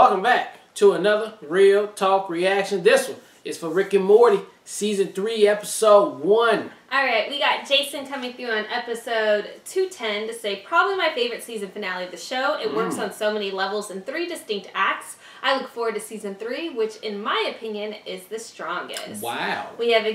Welcome back to another Real Talk reaction. This one is for Rick and Morty, Season 3, Episode 1. Alright, we got Jason coming through on Episode 210 to say probably my favorite season finale of the show. It works on so many levels in 3 distinct acts. I look forward to Season 3, which in my opinion is the strongest. Wow. We have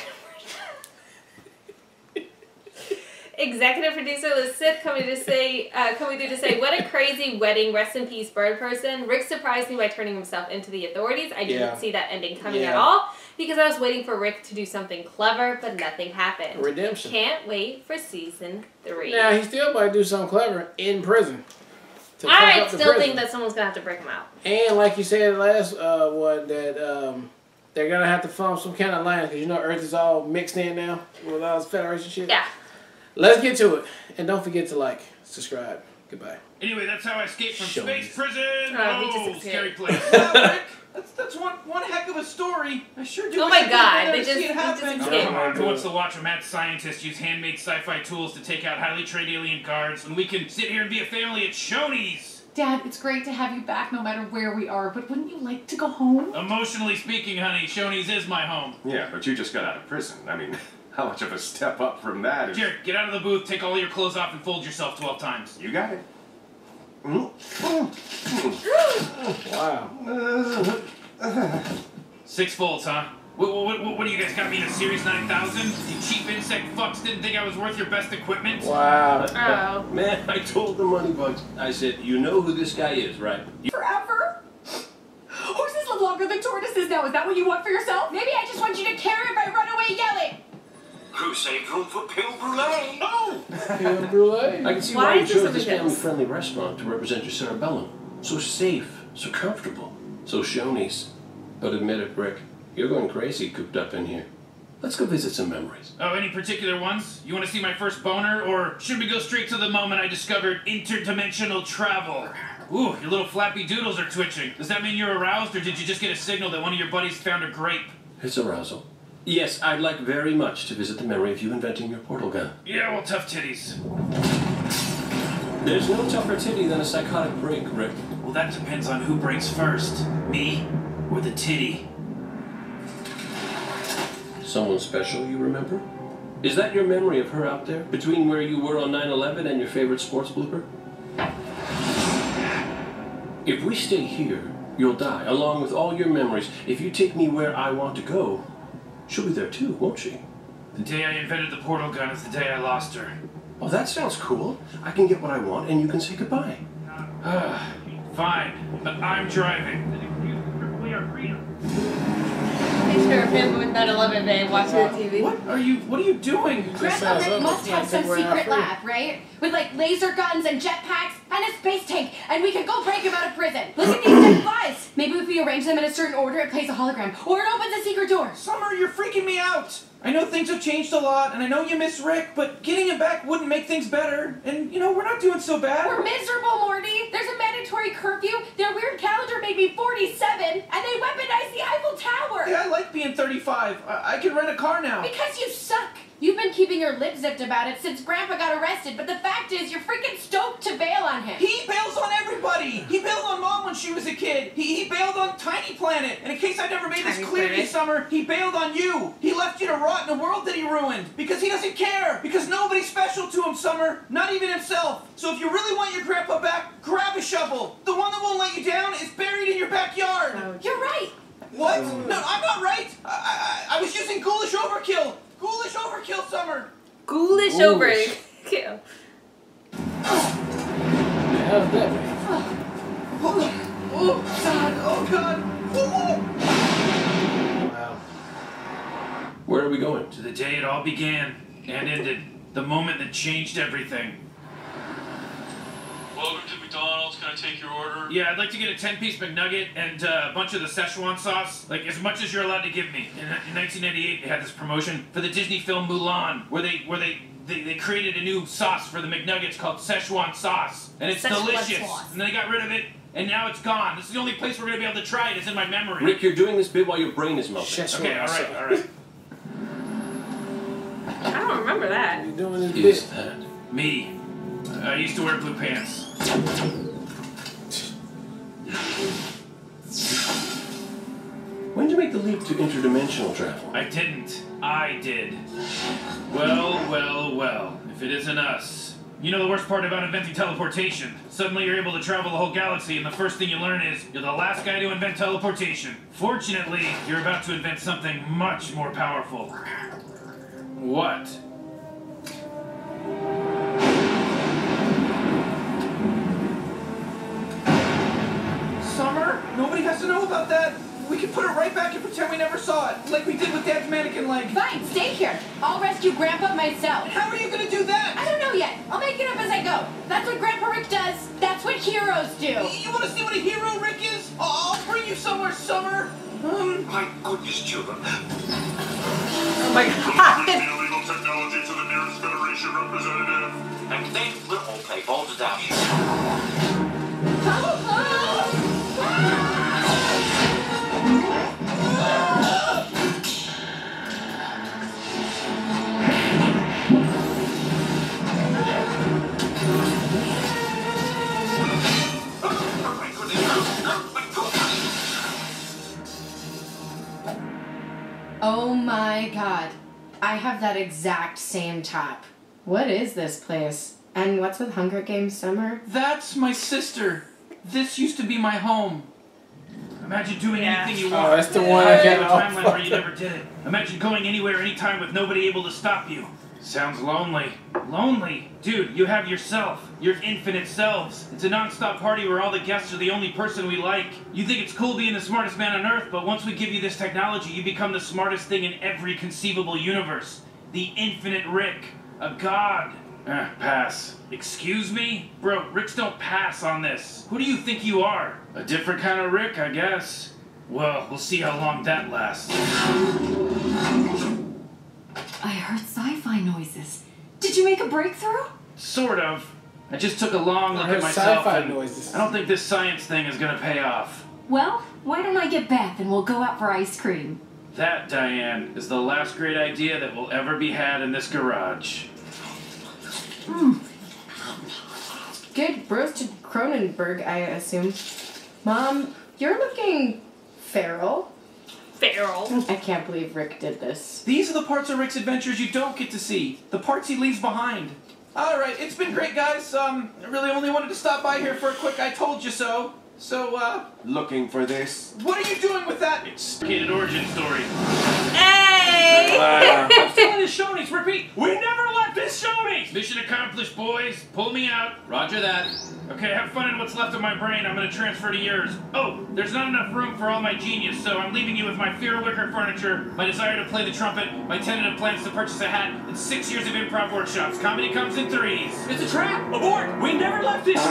Executive producer Lisette coming through to say, what a crazy wedding, rest in peace, bird person. Rick surprised me by turning himself into the authorities. I didn't see that ending coming at all because I was waiting for Rick to do something clever, but nothing happened. Redemption. Can't wait for Season 3. Now, he still might do something clever in prison. I still think that someone's going to have to break him out. And like you said the last one, that they're going to have to form some kind of line because you know Earth is all mixed in now with all this Federation shit. Yeah. Let's get to it. And don't forget to like, subscribe. Goodbye. Anyway, that's how I escaped from space prison. Oh, scary place. Rick, that's one heck of a story. I sure do. Oh my God, they just escaped. Come on, who wants to watch a mad scientist use handmade sci-fi tools to take out highly trained alien guards when we can sit here and be a family at Shoney's? Dad, it's great to have you back no matter where we are, but wouldn't you like to go home? Emotionally speaking, honey, Shoney's is my home. Yeah, but you just got out of prison. I mean, how much of a step up from that is... Jared, get out of the booth, take all your clothes off, and fold yourself 12 times. You got it. Wow. 6 folds, huh? What do you guys got me in a Series 9000? You cheap insect fucks didn't think I was worth your best equipment? Wow. Oh. Man, I told the money bugs. I said, you know who this guy is, right? Forever? Horses live longer than tortoises now. Is that what you want for yourself? Maybe I just want you to carry it by run away yelling. Crusade room for Pale Brulee. Oh! Pale Brulee. I can see why you chose this family-friendly restaurant to represent your cerebellum. So safe, so comfortable, so Shoney's. But admit it, Rick, you're going crazy cooped up in here. Let's go visit some memories. Oh, any particular ones? You want to see my first boner, or should we go straight to the moment I discovered interdimensional travel? Ooh, your little flappy doodles are twitching. Does that mean you're aroused, or did you just get a signal that one of your buddies found a grape? It's arousal. Yes, I'd like very much to visit the memory of you inventing your portal gun. Yeah, well, tough titties. There's no tougher titty than a psychotic break, Rick. Well, that depends on who breaks first. Me or the titty. Someone special you remember? Is that your memory of her out there, between where you were on 9/11 and your favorite sports blooper? If we stay here, you'll die, along with all your memories. If you take me where I want to go, she'll be there too, won't she? The day I invented the portal gun is the day I lost her. Oh, that sounds cool. I can get what I want, and you can say goodbye. Fine, but I'm driving. We are freedom. Picture of him with that 11 babe watching the TV. What are you doing? Grandpa Rick must have some secret lab, right? With like laser guns and jetpacks and a space tank, and we could go break him out of prison. Look at these dead flies. Maybe if we arrange them in a certain order, it plays a hologram, or it opens a secret door. Summer, you're freaking me out. I know things have changed a lot, and I know you miss Rick, but getting him back wouldn't make things better. And, you know, we're not doing so bad. We're miserable, Morty. There's a mandatory curfew. Their weird calendar made me 47, and they weaponized the Eiffel Tower. Yeah, I like being 35. I can rent a car now. Because you suck. You've been keeping your lip zipped about it since Grandpa got arrested, but the fact is you're freaking stoked to bail on him. He bails on everybody. He bailed on Mom when she was a kid. He bailed on Tiny Planet. And in case I never made this clear to you, Summer, he bailed on you. He left you to rot in a world that he ruined. Because he doesn't care. Because nobody's special to him, Summer. Not even himself. So if you really want your grandpa back, grab a shovel. The one that won't let you down is buried in your backyard. Oh, you're right. What? No, I'm not right. I was using ghoulish overkill. Ghoulish overkill, Summer. Ghoulish overkill. How's that? Oh, God. Oh, God. Wow. Where are we going? To the day it all began and ended. The moment that changed everything. Welcome to McDonald's. Can I take your order? Yeah, I'd like to get a 10-piece McNugget and a bunch of the Szechuan sauce. Like, as much as you're allowed to give me. In 1998, they had this promotion for the Disney film Mulan, where they created a new sauce for the McNuggets called Szechuan sauce. And it's delicious. And then they got rid of it, and now it's gone. This is the only place we're going to be able to try it. It's in my memory. Rick, you're doing this bit while your brain is melting. Okay, all right. I don't remember that. You doing this Is bit? that? Me. I used to wear blue pants. leap to interdimensional travel? I didn't. I did. Well, well, well. If it isn't us. You know the worst part about inventing teleportation? Suddenly you're able to travel the whole galaxy, and the first thing you learn is you're the last guy to invent teleportation. Fortunately, you're about to invent something much more powerful. What? Summer? Nobody has to know about that. We can put it right back and pretend we never saw it, like we did with Dad's mannequin leg. Fine, stay here. I'll rescue Grandpa myself. How are you gonna do that? I don't know yet. I'll make it up as I go. That's what Grandpa Rick does. That's what heroes do. You wanna see what a hero Rick is? I'll bring you somewhere, Summer. My goodness, children. Oh my God. Illegal technology to the nearest Federation representative. And then we'll all play balderdash. Oh my God. I have that exact same top. What is this place? And what's with Hunger Games Summer? That's my sister. This used to be my home. Imagine doing anything you want. Oh, that's the one I Imagine got a off. timeline where you never did it. Imagine going anywhere, anytime with nobody able to stop you. Sounds lonely. Lonely? Dude, you have yourself. Your infinite selves. It's a non-stop party where all the guests are the only person we like. You think it's cool being the smartest man on Earth, but once we give you this technology, you become the smartest thing in every conceivable universe. The infinite Rick. A god. Pass. Excuse me? Bro, Ricks don't pass on this. Who do you think you are? A different kind of Rick, I guess. Well, we'll see how long that lasts. I heard sci-fi noises. Did you make a breakthrough? Sort of. I just took a long look I heard at myself sci-fi and noises. I don't think this science thing is gonna pay off. Well, why don't I get Beth and we'll go out for ice cream? That, Diane, is the last great idea that will ever be had in this garage. Good roasted Cronenberg, I assume. Mom, you're looking feral. Feral. I can't believe Rick did this. These are the parts of Rick's adventures you don't get to see. The parts he leaves behind. Alright, it's been great, guys. I really only wanted to stop by here for a quick I told you so. So, Looking for this? what are you doing with that? It's Kid origin story. Hey! I'm still in the Shoney's. Repeat, we never left this Shoney's! Mission accomplished, boys. Pull me out. Roger that. Okay, have fun in what's left of my brain. I'm gonna transfer to yours. Oh, there's not enough room for all my genius, so I'm leaving you with my fear wicker furniture, my desire to play the trumpet, my tentative plans to purchase a hat, and 6 years of improv workshops. Comedy comes in threes. It's a trap! Abort! We never left this!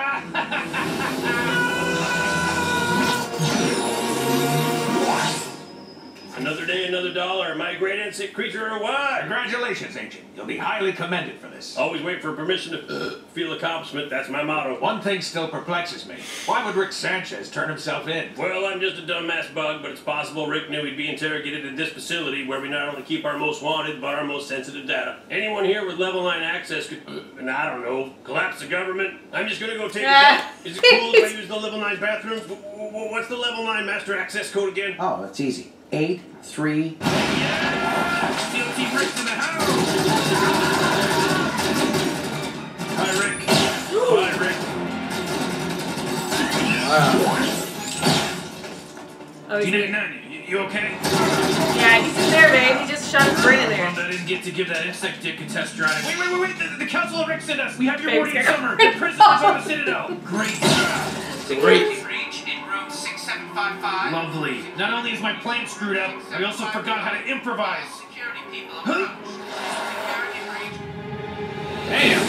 Another day, another dollar. Am I a great insect creature or what? Congratulations, Agent. You'll be highly commended for this. Always wait for permission to feel accomplishment. That's my motto. One thing still perplexes me. Why would Rick Sanchez turn himself in? Well, I'm just a dumbass bug, but it's possible Rick knew he'd be interrogated at this facility where we not only keep our most wanted, but our most sensitive data. Anyone here with level 9 access could, and I don't know, collapse the government. I'm just gonna go take a dump. Is it cool if I use the level 9 bathrooms? What's the level 9 master access code again? Oh, it's easy. 8-3. Yeah! Steel Team Rick's in the house! Hi, Rick. Hi, Rick. Oh, he's D99, you okay? yeah, he's in there, babe. He just shot his brain in there. Bummed I didn't get to give that insect dick a test drive. Wait. The Council of Rick sent us. We have your Babe, Morty and scared. Summer. The prisoners on the Citadel. Great. Great. Breach in room 6755. Lovely. Not only is my plan screwed up, I also forgot how to improvise. Security people approach. Security breach. Damn.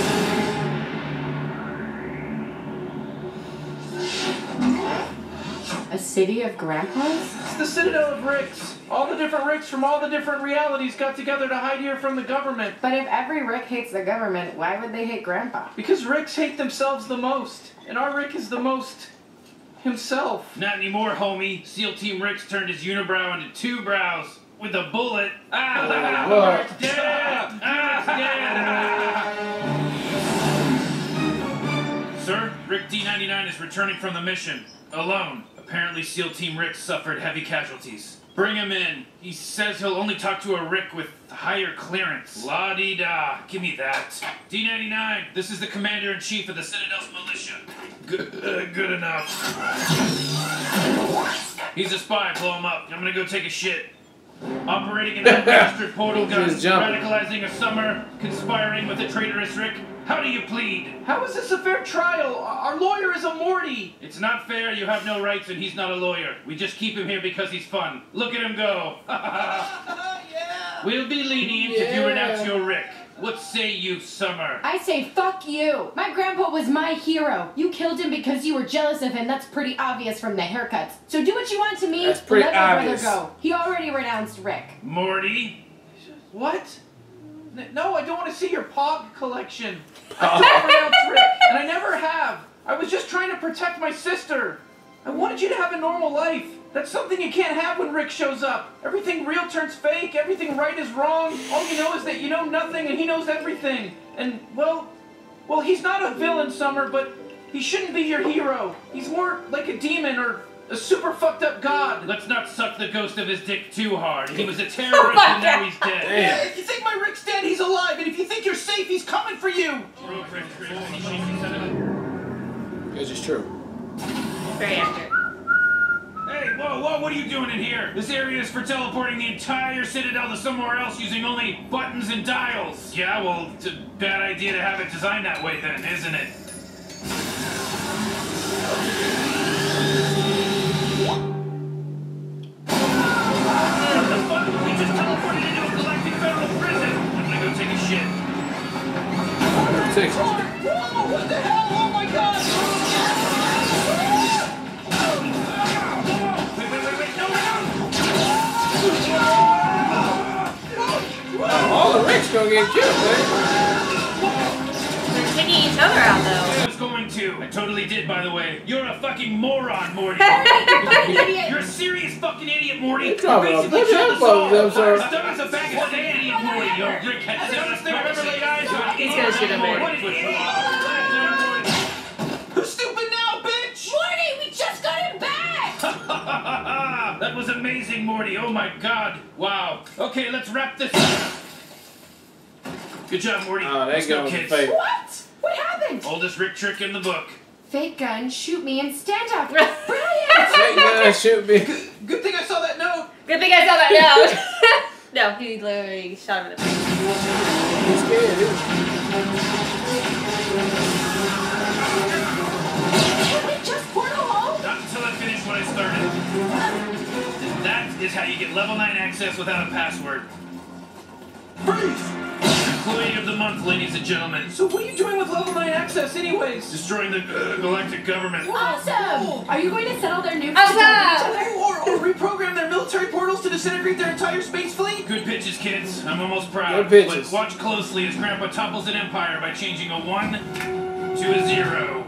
A city of grandpas? It's the Citadel of Ricks. All the different Ricks from all the different realities got together to hide here from the government. But if every Rick hates the government, why would they hate Grandpa? Because Ricks hate themselves the most. And our Rick is the most himself. Not anymore, homie. SEAL Team Rick's turned his unibrow into 2 brows with a bullet. Rick's dead! Dead! Sir, Rick D99 is returning from the mission. Alone. Apparently SEAL Team Rick suffered heavy casualties. Bring him in. He says he'll only talk to a Rick with higher clearance. La-dee-da. Give me that. D-99, this is the Commander-in-Chief of the Citadel's militia. Good enough. He's a spy. Blow him up. I'm gonna go take a shit. Operating an unregistered portal gun, radicalizing a summer, conspiring with a traitorous Rick. How do you plead? How is this a fair trial? Our lawyer is a Morty. It's not fair. You have no rights, and he's not a lawyer. We just keep him here because he's fun. Look at him go. Yeah. We'll be lenient if you renounce your Rick. What say you, Summer? I say fuck you. My grandpa was my hero. You killed him because you were jealous of him. That's pretty obvious from the haircuts. So do what you want to me. That's pretty let my obvious. brother go. He already renounced Rick. Morty? What? No, I don't want to see your Pog collection. I never renounced Rick, and I never have. I was just trying to protect my sister. I wanted you to have a normal life. That's something you can't have when Rick shows up. Everything real turns fake, everything right is wrong. All you know is that you know nothing and he knows everything. And, well, he's not a villain, Summer, but he shouldn't be your hero. He's more like a demon or a super fucked up god. Let's not suck the ghost of his dick too hard. He was a terrorist and now he's dead. Yeah, if you think my Rick's dead, he's alive. And if you think you're safe, he's coming for you. This is true. Very accurate. Hey, whoa, what are you doing in here? This area is for teleporting the entire Citadel to somewhere else using only buttons and dials. Yeah, well, it's a bad idea to have it designed that way then, isn't it? What the fuck? We just teleported into a galactic federal prison. I'm gonna go take a shit. Whoa, what the hell? Oh my god! All the Ricks gonna get killed, man. They're taking each other out, though. I was going to. I totally did, by the way. You're a fucking moron, Morty. You're a serious fucking idiot, Morty. You basically killed us all. Our stomach's a bag of sand, idiot, Morty. Yo, Rick had the dumbest thing I've ever laid eyes on. He's gonna shoot him, man. Who's stupid now, bitch? Morty, we just got him back! That was amazing, Morty. Oh my god. Wow. Okay, let's wrap this up. Good job, Morty. Oh, Let's go, kids. What? What happened? Oldest Rick trick in the book. Fake gun, shoot me, and stand up. Fake gun, shoot me. Good thing I saw that note. Good thing I saw that note. No, he literally shot him in the face. He's scared, dude. Can we just portal home? Not until I finish what I started. That is how you get level 9 access without a password. Freeze! Employee of the month, ladies and gentlemen. So what are you doing with level 9 access anyways? Destroying the galactic government. Awesome! Are you going to settle their nukes Or reprogram their military portals to disintegrate their entire space fleet? Good pitches, kids. I'm almost proud. Good pitches. But watch closely as Grandpa topples an empire by changing a 1 to a 0.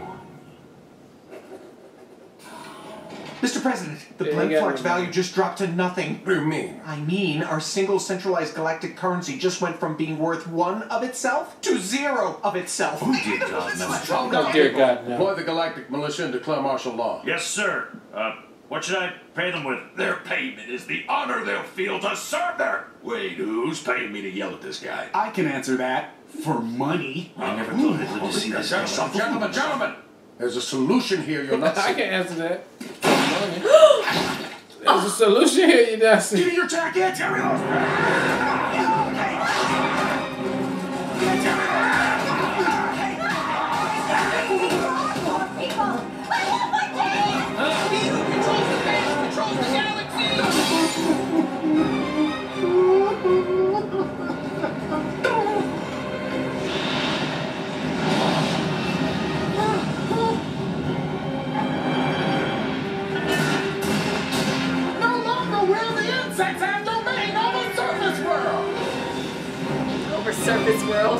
Mr. President, the blend flux value just dropped to nothing. What do you mean? I mean, our single centralized galactic currency just went from being worth 1 of itself to 0 of itself. Oh, dear God, no. Oh, dear God, no. Deploy the galactic militia and declare martial law. Yes, sir. What should I pay them with? Their payment is the honor they'll feel to serve their... Wait, who's paying me to yell at this guy? I can answer that. For money. I never thought I'd live to see this. Gentlemen! There's a solution here you're not I seeing. can answer that. There's a solution here you're not seeing. Give me your jacket! Give me those He who controls the base controls the galaxy! No longer will the insects have domain over surface world! Over surface world.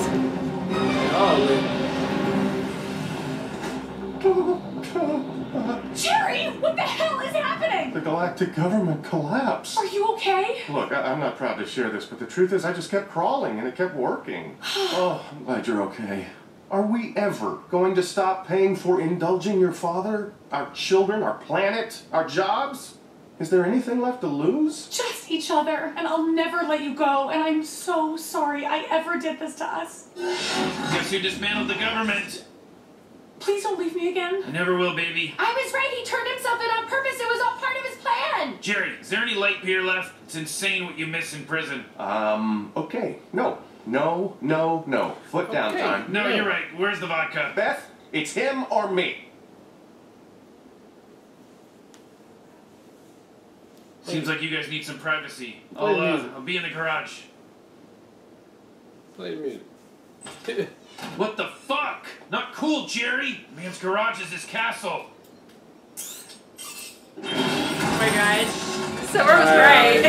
Jerry, what the hell is happening? The galactic government collapsed. Are you okay? Look, I'm not proud to share this, but the truth is I just kept crawling and it kept working. Oh, I'm glad you're okay. Are we ever going to stop paying for indulging your father, our children, our planet, our jobs? Is there anything left to lose? Just each other, and I'll never let you go, and I'm so sorry I ever did this to us. Guess who dismantled the government? Please don't leave me again. I never will, baby. I was right. He turned himself in on purpose. It was all part of his plan. Jerry, is there any light beer left? It's insane what you miss in prison. Okay. No. Foot down time. No, you're right. Where's the vodka? Beth, it's him or me. Seems like you guys need some privacy. I'll be in the garage. Play music. What the fuck? Not cool, Jerry. Man's garage is his castle. Oh my gosh. Summer was right.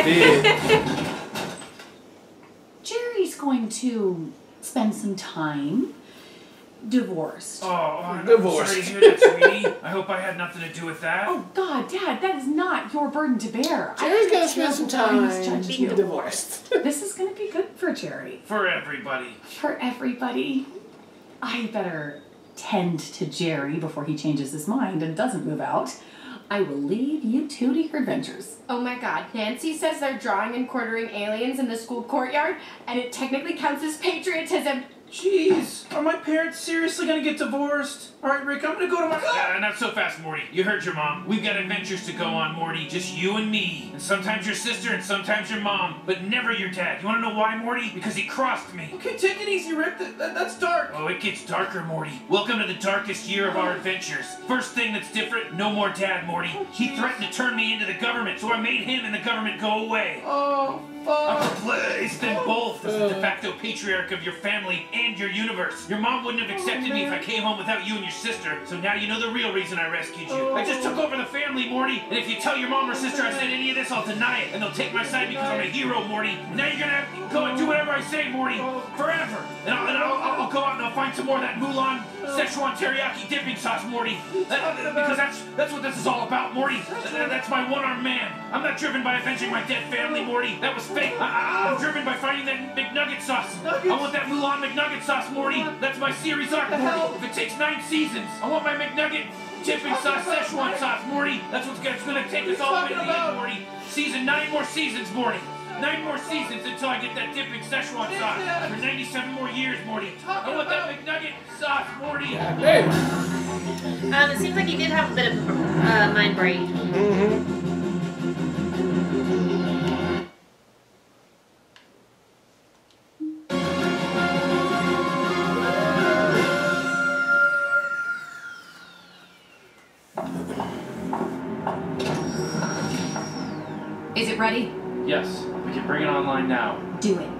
Jerry's going to spend some time divorced. Oh, I'm Divorced. sorry to hear that, sweetie. I hope I had nothing to do with that. Oh, God, Dad, that is not your burden to bear. Jerry's gonna spend some time being divorced. This is going to be good for Jerry. For everybody. For everybody. I better tend to Jerry before he changes his mind and doesn't move out. I will leave you two to your adventures. Oh my God. Nancy says they're drawing and quartering aliens in the school courtyard, and it technically counts as patriotism. Jeez, are my parents seriously gonna get divorced? Alright, Rick, I'm gonna go to my... Not so fast, Morty. You heard your mom. We've got adventures to go on, Morty. Just you and me. And sometimes your sister and sometimes your mom. But never your dad. You wanna know why, Morty? Because he crossed me. Okay, take it easy, Rick. That's dark. Oh, it gets darker, Morty. Welcome to the darkest year of our adventures. First thing that's different, no more dad, Morty. He threatened to turn me into the government, so I made him and the government go away. Oh, fuck. I'm replaced in both as the de facto patriarch of your family and your universe. Your mom wouldn't have accepted me if I came home without you and your sister, so now you know the real reason I rescued you. I just took over the family, Morty, and if you tell your mom or sister I said any of this, I'll deny it, and they'll take my side because I'm a hero, Morty. Now you're gonna have to go and do whatever I say, Morty, forever. And I'll go out and I'll find some more of that Mulan Szechuan teriyaki dipping sauce, Morty. Because that's what this is all about, Morty. That's my one-armed man. I'm not driven by avenging my dead family, Morty. That was fake. I'm driven by finding that McNugget sauce. I want that Mulan McNugget sauce, Morty. That's my series arc, Morty. If it takes 9 seasons, I want my McNugget dipping sauce, Szechuan sauce, Morty. That's what's gonna take us all the way to the end, Morty. 9 more seasons, Morty. 9 more seasons until I get that dipping Szechuan sauce. For 97 more years, Morty. I want that McNugget sauce, Morty. It seems like he did have a bit of mind break. Is it ready? Yes, we can bring it online now. Do it.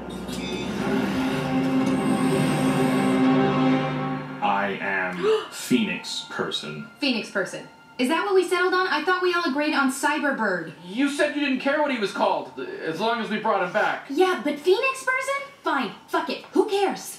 I am Phoenix Person. Phoenix person. Is that what we settled on? I thought we all agreed on Cyberbird. You said you didn't care what he was called, as long as we brought him back. Yeah, but Phoenix person? Fine. Fuck it. Who cares?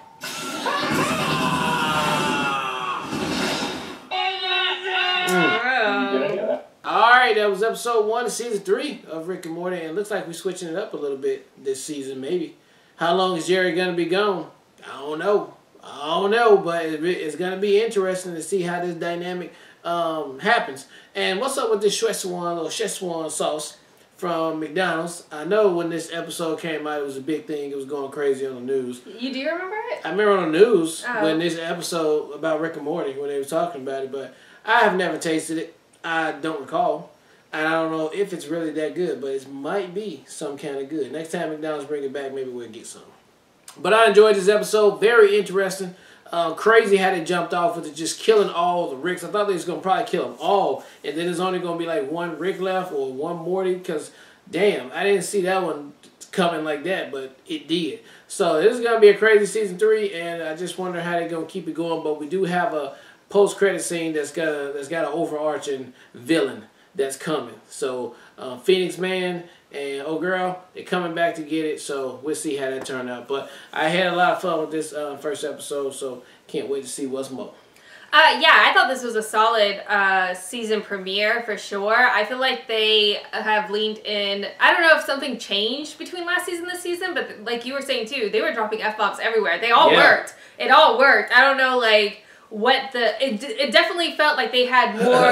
Alright, that was episode 1 of season 3 of Rick and Morty, and it looks like we're switching it up a little bit this season, maybe. How long is Jerry gonna be gone? I don't know, but it's gonna be interesting to see how this dynamic happens. And what's up with this Szechuan sauce from McDonald's? I know when this episode came out, it was a big thing. It was going crazy on the news. You do remember it? I remember on the news when this episode about Rick and Morty, when they were talking about it, but I have never tasted it. I don't recall. And I don't know if it's really that good, but it might be some kind of good. Next time McDonald's bring it back, maybe we'll get some. But I enjoyed this episode. Very interesting. Crazy how they jumped off with it, just killing all the Ricks. I thought they was going to probably kill them all. And then there's only going to be like one Rick left or one Morty. Because, damn, I didn't see that one coming like that, but it did. So this is going to be a crazy season 3. And I just wonder how they're going to keep it going. But we do have a post-credit scene that's got an overarching villain that's coming. So Phoenix Man and old girl, they're coming back to get it. So we'll see how that turned out. But I had a lot of fun with this first episode, so can't wait to see what's more. Yeah, I thought this was a solid season premiere for sure. I feel like they have leaned in. I don't know if something changed between last season and this season, but like you were saying too, they were dropping F-bombs everywhere. They all worked. It all worked. I don't know, like, what the... It definitely felt like they had more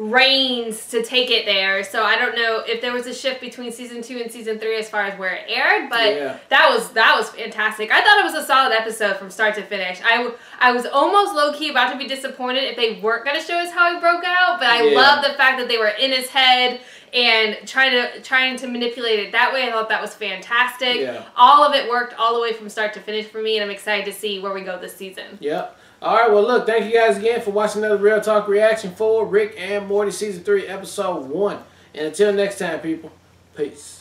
reins to take it there. So I don't know if there was a shift between season 2 and season 3 as far as where it aired, but that was fantastic. I thought it was a solid episode from start to finish. I was almost low-key about to be disappointed if they weren't going to show us how he broke out, but I love the fact that they were in his head and trying to manipulate it that way. I thought that was fantastic. Yeah. All of it worked all the way from start to finish for me, and I'm excited to see where we go this season. Yep. All right, well, look, thank you guys again for watching another Real Talk reaction for Rick and Morty Season 3, Episode 1. And until next time, people, peace.